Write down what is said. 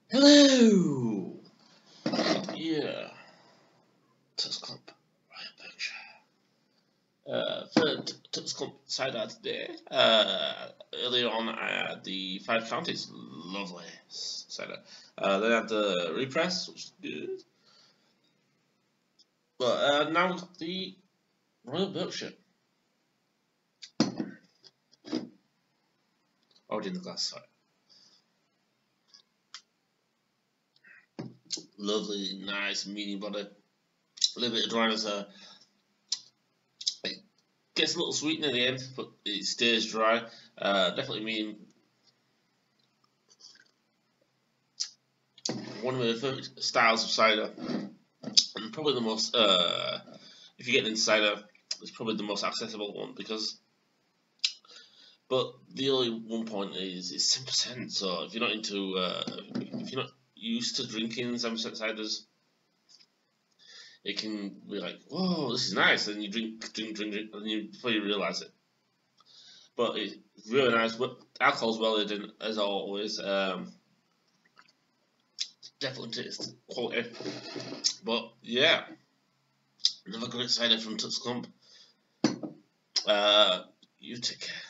Hello! Yeah, Tutts Clump Berkshire. For Tutts Clump Cider today, earlier on I had the Five Counties, lovely cider. Then I had the Repress, which is good. But now we've got the Royal Berkshire. Already in the glass, sorry. Lovely, nice, medium body. A little bit of dryness there. It gets a little sweet near the end, but it stays dry. Definitely medium. One of my favourite styles of cider, and probably the most, if you get into cider, it's probably the most accessible one but the only one point is it's 10%, so if you're not if you're not used to drinking 7% ciders, it can be like, whoa, this is nice, and you drink, and before you realise it. But it's really nice, but alcohol's well hidden, as always. Definitely tastes quality. But yeah, another great cider from Tutts Clump. You take care.